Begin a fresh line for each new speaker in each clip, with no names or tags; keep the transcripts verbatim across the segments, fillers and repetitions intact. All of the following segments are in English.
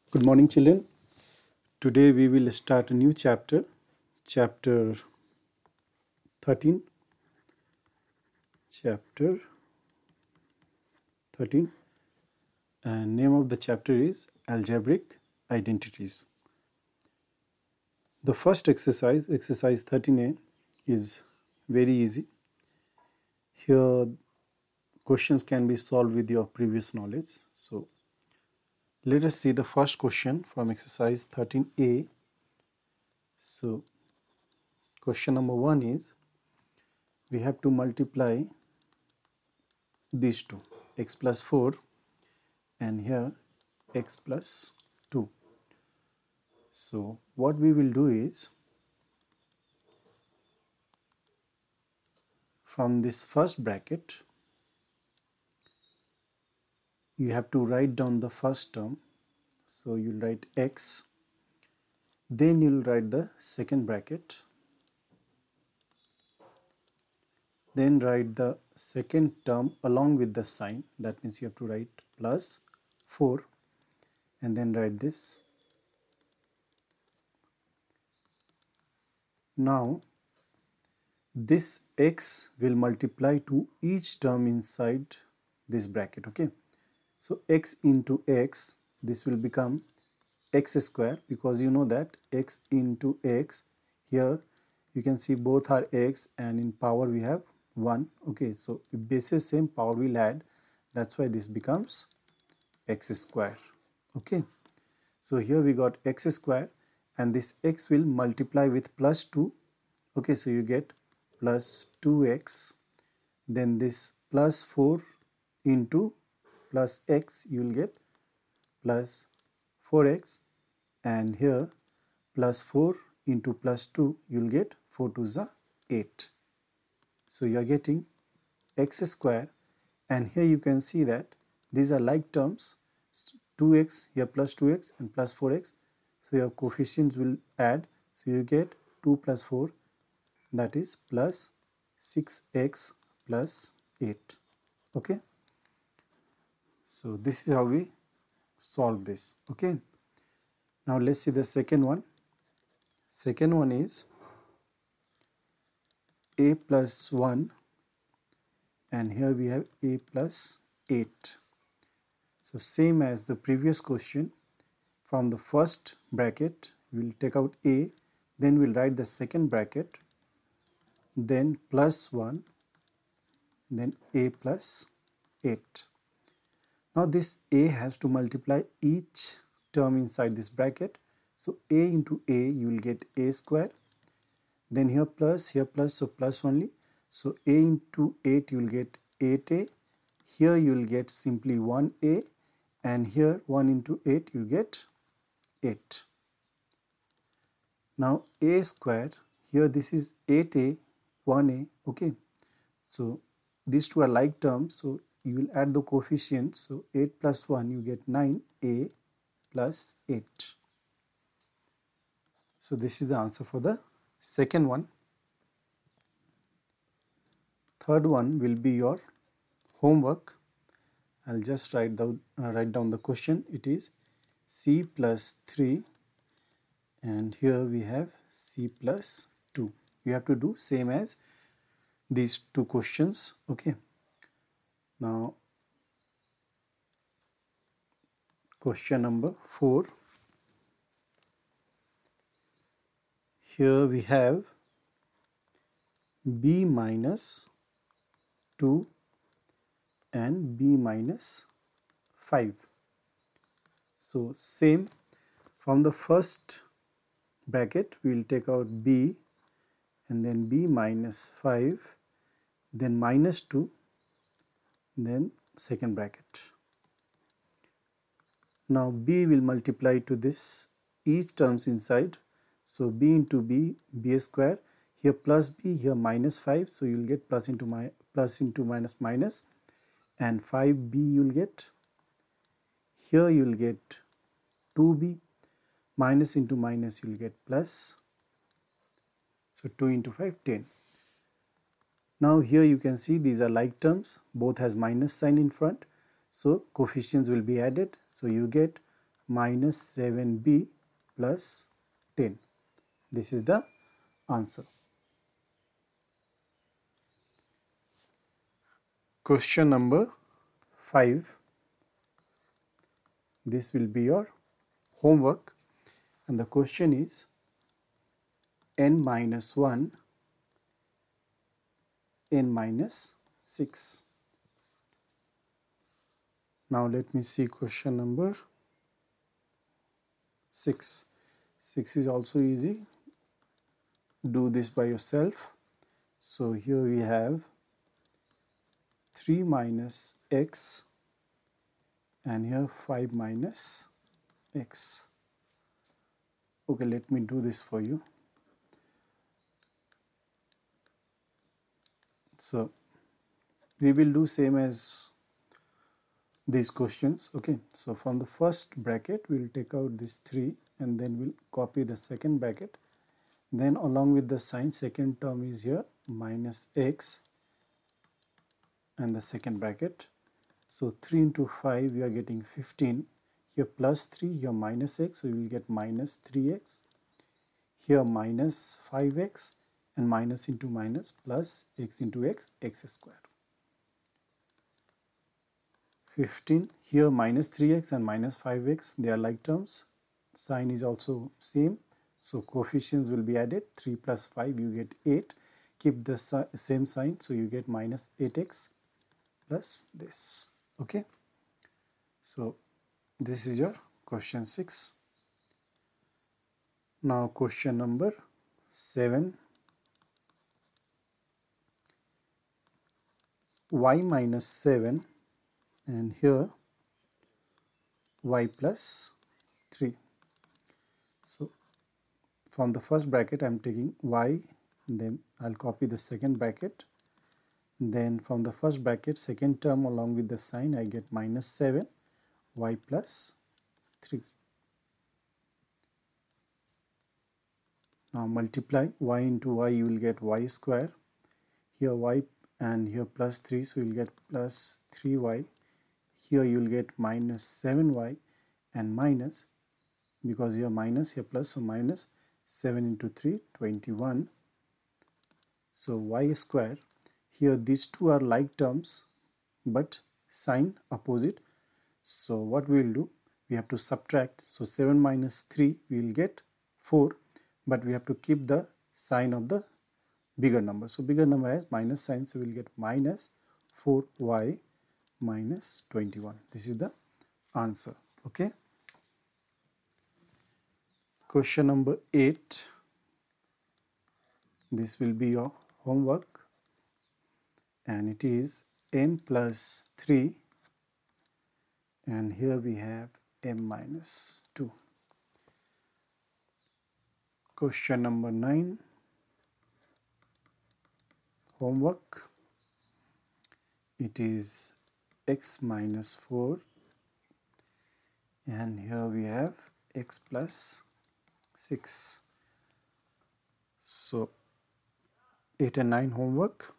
Good morning, children. Today we will start a new chapter, chapter thirteen. Chapter thirteen, and name of the chapter is Algebraic Identities. The first exercise, exercise thirteen A, is very easy. Here, questions can be solved with your previous knowledge. So, let us see the first question from exercise thirteen A. So, question number one is, we have to multiply these two, x plus four and here x plus two. So, what we will do is, from this first bracket, you have to write down the first term. So, you will write x, then you will write the second bracket, then write the second term along with the sign. That means you have to write plus four and then write this. Now, this x will multiply to each term inside this bracket, okay? So, x into x, this will become x square, because you know that x into x, here you can see both are x and in power we have one, okay? So, if base is same, power will add, that's why this becomes x square, okay? So, here we got x square and this x will multiply with plus two, okay? So, you get plus two x, then this plus four into plus x, you will get plus four x, and here plus four into plus two, you will get four twos are eight. So, you are getting x square, and here you can see that these are like terms, two x here plus two x and plus four x. So, your coefficients will add, so you get two plus four, that is plus six x plus eight, okay? So, this is how we solve this, okay? Now, let us see the second one. Second one is a plus one and here we have a plus eight. So, same as the previous question, from the first bracket we will take out a, then we will write the second bracket, then plus one, then a plus eight. Now, this a has to multiply each term inside this bracket. So, a into a, you will get a square, then here plus, here plus, so plus only. So, a into eight, you will get eight a, here you will get simply one a, and here one into eight, you get eight. Now, a square, here this is eight a, one a, okay. So, these two are like terms, so you will add the coefficients. So, eight plus one, you get nine a plus eight. So, this is the answer for the second one. Third one will be your homework. I will just write down, uh, write down the question. It is c plus three and here we have c plus two. You have to do same as these two questions, okay. Now, question number four. Here we have b minus two and b minus five. So, same, from the first bracket we will take out b and then b minus five, then minus two, then second bracket. Now, b will multiply to this each terms inside. So, b into b, b square, here plus b, here minus five. So, you will get plus into my plus into minus minus, and five b you will get. Here you will get two b, minus into minus you will get plus. So, two into five, ten. Now, here you can see these are like terms, both has minus sign in front. So, coefficients will be added. So, you get minus seven b plus ten. This is the answer. Question number five. This will be your homework, and the question is n minus one, n minus six. Now let me see question number six. six is also easy. Do this by yourself. So here we have three minus x and here five minus x. Okay, let me do this for you. So we will do same as these questions. Okay, so from the first bracket we will take out this three and then we'll copy the second bracket. Then along with the sign, second term is here minus x and the second bracket. So three into five we are getting fifteen. Here plus three, here minus x, so we will get minus three x. Here minus five x and minus into minus plus x into x, x square. fifteen, here minus three x and minus five x, they are like terms. Sign is also same. So coefficients will be added. three plus five, you get eight. Keep the si same sign, so you get minus eight x plus this. Okay. So this is your question six. Now question number seven. Y minus seven and here y plus three. So from the first bracket I am taking y, then I'll copy the second bracket. Then from the first bracket, second term along with the sign, I get minus seven, y plus three. Now multiply y into y, you will get y square. Here y and here plus three, so you will get plus three y. Here you will get minus seven y and minus, because here minus, here plus, so minus seven into three, twenty-one. So y square. Here these two are like terms but sign opposite. So what we will do, we have to subtract. So seven minus three, we will get four, but we have to keep the sign of the bigger number. So bigger number has minus sign, so we will get minus four y minus twenty-one. This is the answer. Okay. Question number eight. This will be your homework, and it is m plus three and here we have m minus two. Question number nine. Homework. It is x minus four and here we have x plus six. So eight and nine homework.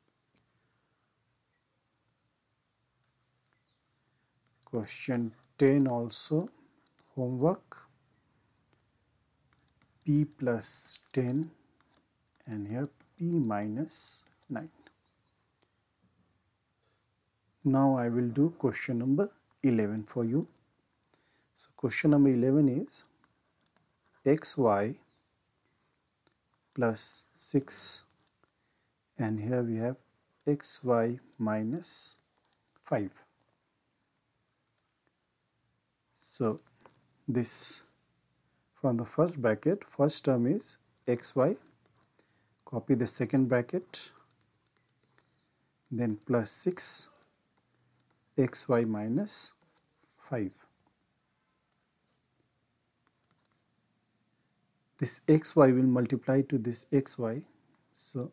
Question ten also homework. P plus ten and here p minus nine. Now I will do question number eleven for you. So question number eleven is xy plus six and here we have xy minus five. So this from the first bracket, first term is xy, copy the second bracket, then plus six, xy minus five. This xy will multiply to this xy, so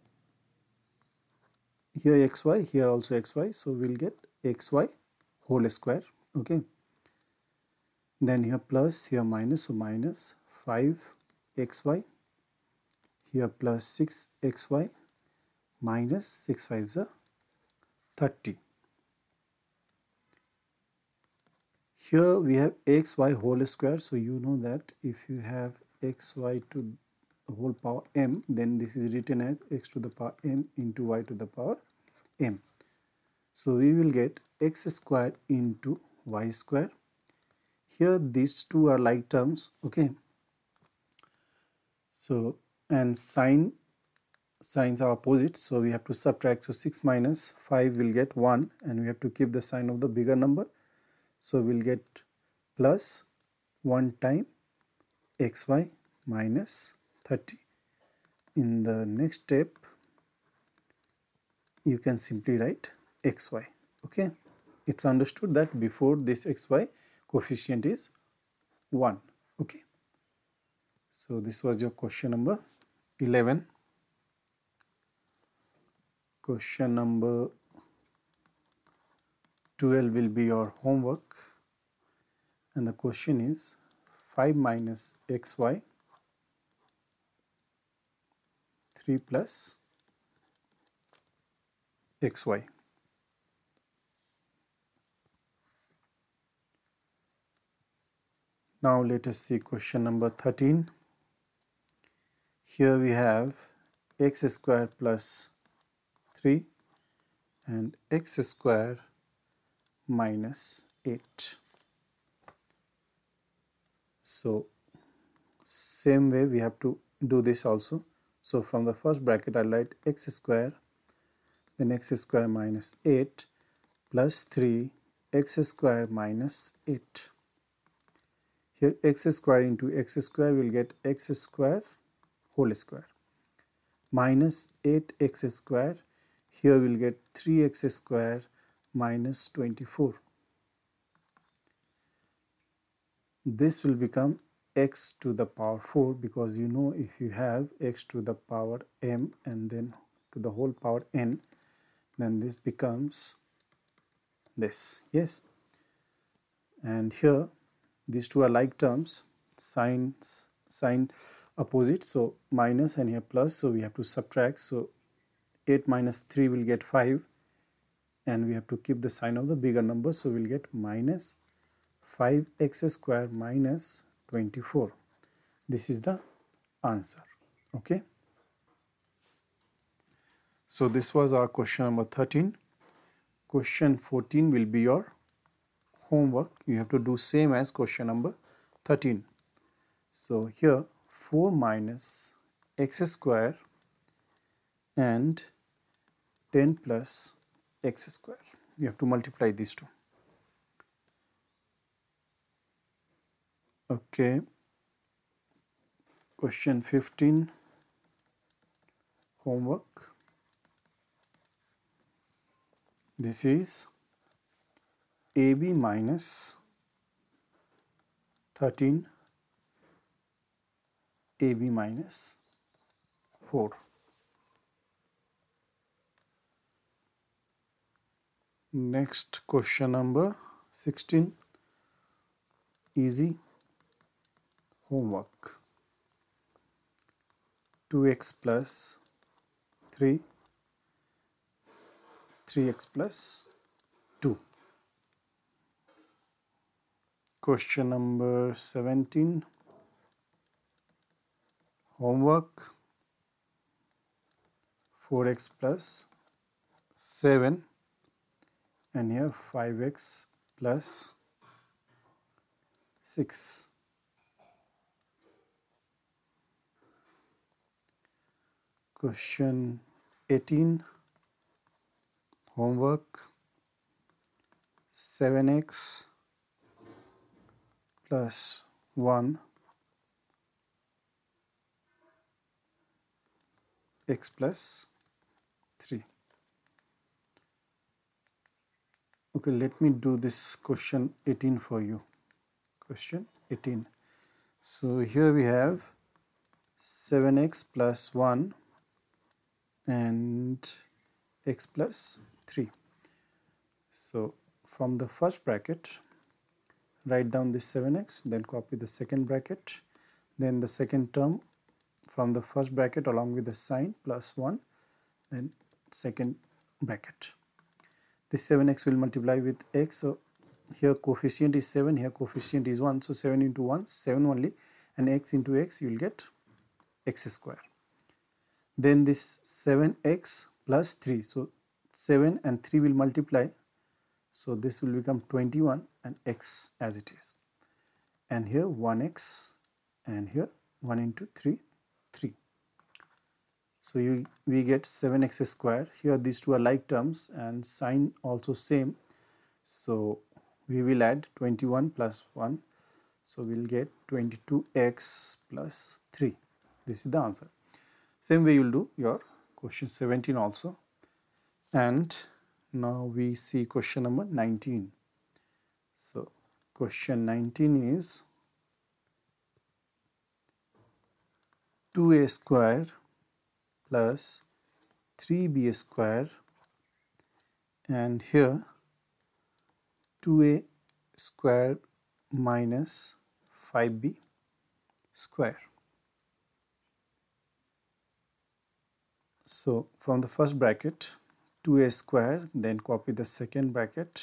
here xy, here also xy, so we will get xy whole square. Okay. Then here plus, here minus, so minus five xy, here plus six xy, minus six fives are thirty. Here we have xy whole square, so you know that if you have xy to the whole power m, then this is written as x to the power m into y to the power m. So we will get x square into y square. Here these two are like terms, okay. So and sign signs are opposite, so we have to subtract. So six minus five will get one, and we have to keep the sign of the bigger number. So we'll get plus one time xy minus thirty. In the next step, you can simply write xy, okay. It's understood that before this xy coefficient is one, okay. So this was your question number eleven. Question number twelve will be your homework, and the question is five minus xy three plus xy. Now let us see question number thirteen. Here we have x square plus three and x square minus eight. So same way we have to do this also. So from the first bracket I'll write x square, then x square minus eight plus three x square minus eight. Here x square into x square will get x square whole square minus eight x square. Here we'll get three x square minus twenty-four. This will become x to the power four, because you know if you have x to the power m and then to the whole power n, then this becomes this, yes. And here these two are like terms, signs sign opposite, so minus and here plus, so we have to subtract. So eight minus three will get five, and we have to keep the sign of the bigger number, so we'll get minus five x square minus twenty-four. This is the answer, okay. So this was our question number thirteen. Question fourteen will be your homework. You have to do same as question number thirteen. So here four minus x square and ten plus x square. You have to multiply these two. Okay. Question fifteen, homework. This is A B minus thirteen, A B minus four. Next question number sixteen, easy homework. two x plus three, three x plus two. Question number seventeen, homework. four x plus seven, and here five x plus six. Question eighteen, homework. seven x plus one, x plus three. Okay, let me do this question eighteen for you. Question eighteen. So here we have seven x plus one and x plus three. So from the first bracket, write down this seven x, then copy the second bracket, then the second term from the first bracket along with the sign plus one, then second bracket. This seven x will multiply with x, so here coefficient is seven, here coefficient is one, so seven into one, seven only, and x into x you will get x square. Then this seven x plus three, so seven and three will multiply, so this will become twenty-one and x as it is, and here one x, and here one into three, three. So you, we get seven x square. Here these two are like terms and sign also same, so we will add twenty-one plus one, so we will get twenty-two x plus three. This is the answer. Same way you will do your question seventeen also. And now we see question number nineteen. So question nineteen is two a square plus three b square, and here two a square minus five b square. So from the first bracket two a square, then copy the second bracket,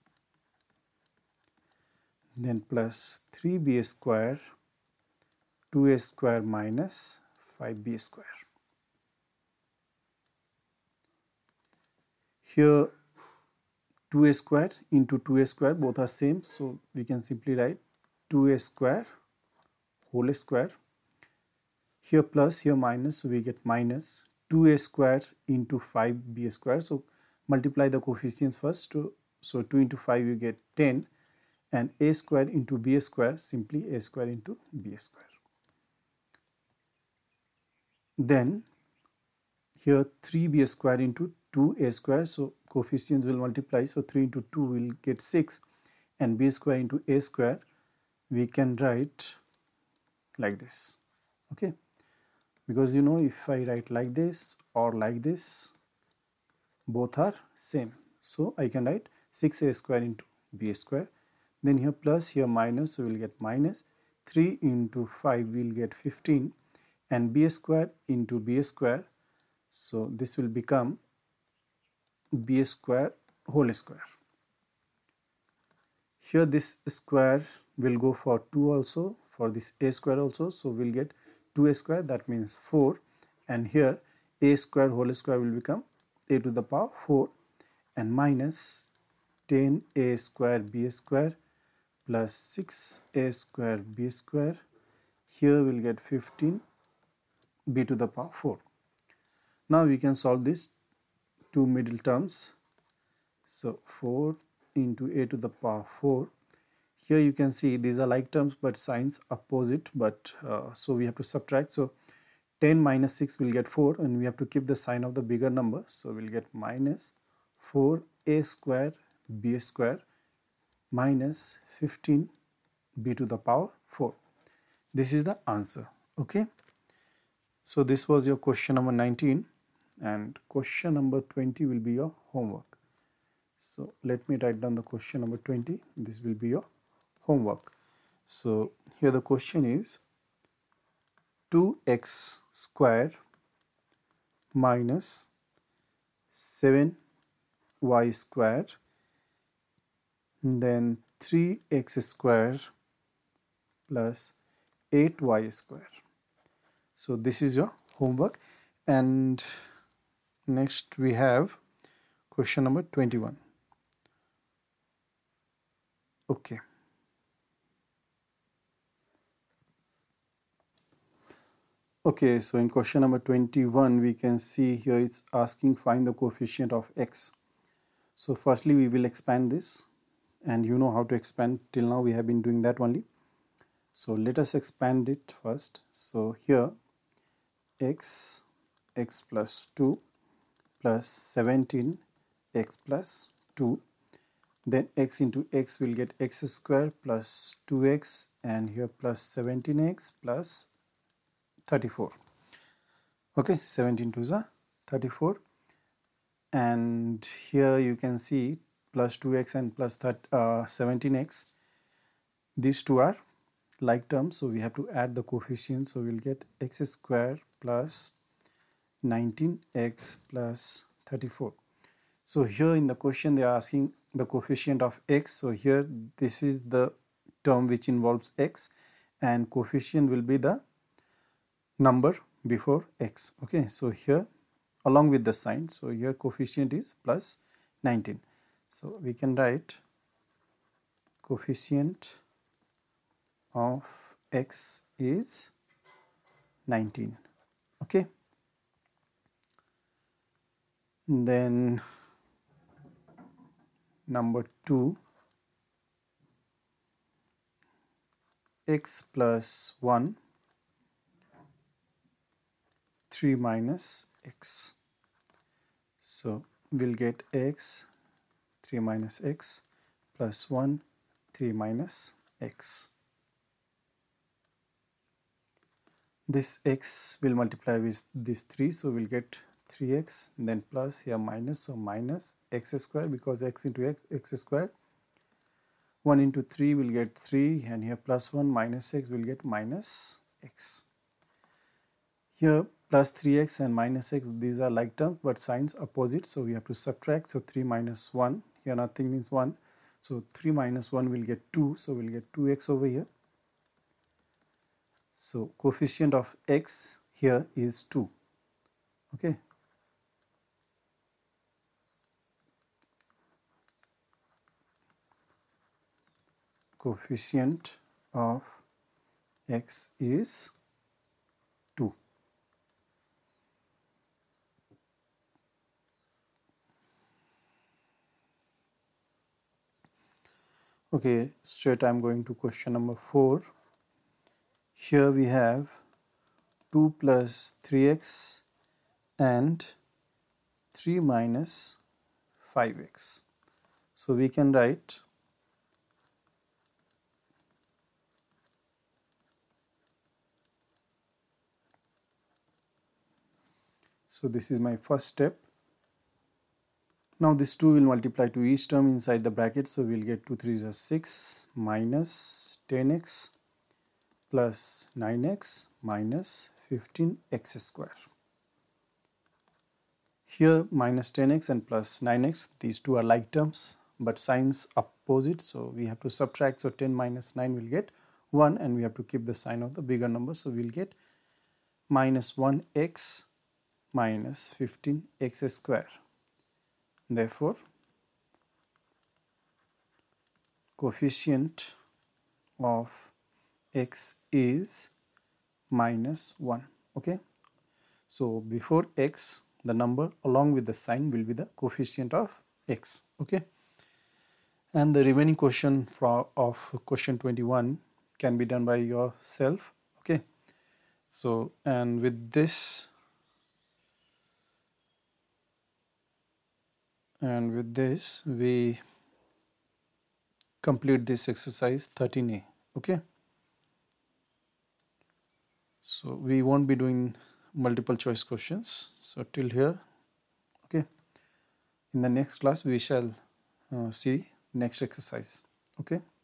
then plus three b square, two a square minus five b square. Here two a square into two a square, both are same, so we can simply write two a square whole square. Here plus, here minus, so we get minus two a square into five b square. So multiply the coefficients first, to, so two into five you get ten, and a square into b square, simply a square into b square. Then here three b square into two a square, so coefficients will multiply, so three into two will get six, and b square into a square we can write like this, okay, because you know if I write like this or like this, both are same, so I can write six a square into b square. Then here plus, here minus, so we will get minus three into five we will get fifteen, and b square into b square, so this will become b square whole square. Here this square will go for two also, for this a square also, so we will get two a square, that means four, and here a square whole square will become a to the power four, and minus ten a square b square plus six a square b square, here we will get fifteen b to the power four. Now we can solve these two middle terms, so four into a to the power four. Here you can see these are like terms but signs opposite, but uh, so we have to subtract, so ten minus six will get four, and we have to keep the sign of the bigger number, so we'll get minus four a square b square minus fifteen b to the power four. This is the answer, okay. So this was your question number nineteen, and question number twenty will be your homework. So let me write down the question number twenty. This will be your homework. So here the question is two x square minus seven y square, then three x square plus eight y square. So this is your homework, and next we have question number twenty-one. Okay. Okay, so in question number twenty-one, we can see here it's asking find the coefficient of x. So firstly we will expand this, and you know how to expand, till now we have been doing that only. So let us expand it first. So here x, x plus two plus seventeen x plus two, then x into x will get x square plus two x, and here plus seventeen x plus thirty-four. Okay, seventeen twos are thirty-four, and here you can see plus two x and plus uh, seventeen x, these two are like terms, so we have to add the coefficients, so we'll get x square plus nineteen x plus thirty-four. So here in the question they are asking the coefficient of x. So here this is the term which involves x, and coefficient will be the number before x. Okay, so here along with the sign, so here coefficient is plus nineteen. So we can write coefficient of x is nineteen. Okay, then number two, x plus one, three minus x. So we'll get x, three minus x, plus one, three minus x. This x will multiply with this three, so we'll get three x, then plus here minus, so minus x square, because x into x, x square. one into three will get three, and here plus one minus x will get minus x. Here plus three x and minus x, these are like terms but signs opposite, so we have to subtract. So three minus one, here nothing means one, so three minus one will get two, so we'll get two x over here. So coefficient of x here is two. Okay, coefficient of x is two. Okay, straight I'm going to question number four. Here we have two plus three x and three minus five x. So we can write so this is my first step. Now this two will multiply to each term inside the bracket, so we'll get two threes are six minus ten x plus nine x minus fifteen x square. Here minus ten x and plus nine x, these two are like terms but signs opposite, so we have to subtract. So ten minus nine will get one, and we have to keep the sign of the bigger number, so we'll get minus one x minus fifteen x square. Therefore coefficient of x is minus one. Okay, so before x, the number along with the sign will be the coefficient of x. Okay, and the remaining question for of question twenty-one can be done by yourself. Okay, so and with this and with this we complete this exercise thirteen A. Okay, so we won't be doing multiple choice questions, so till here. Okay, in the next class we shall uh, see next exercise. Okay.